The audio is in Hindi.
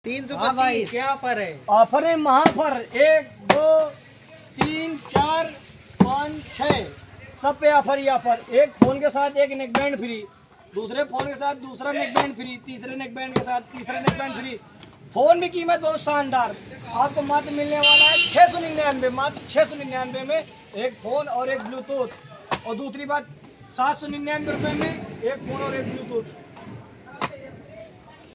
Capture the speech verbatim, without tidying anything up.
तीन सौ हाँ भाई, पच्चीस क्या ऑफर है? ऑफर है महाफर। एक दो तीन चार पाँच छः सब पे ऑफर ही ऑफर। एक फोन के साथ एक नेक बैंड फ्री, दूसरे फोन के साथ दूसरा नेक बैंड फ्री, तीसरे नेक बैंड के साथ तीसरा नेक बैंड फ्री। फोन भी कीमत बहुत शानदार, आपको मात्र मिलने वाला है छः सौ निन्यानवे मात्र छः सौ निन्यानवे में एक फ़ोन और एक ब्लूटूथ। और दूसरी बात, सात सौ निन्यानवे रुपये में एक फ़ोन और एक ब्लूटूथ।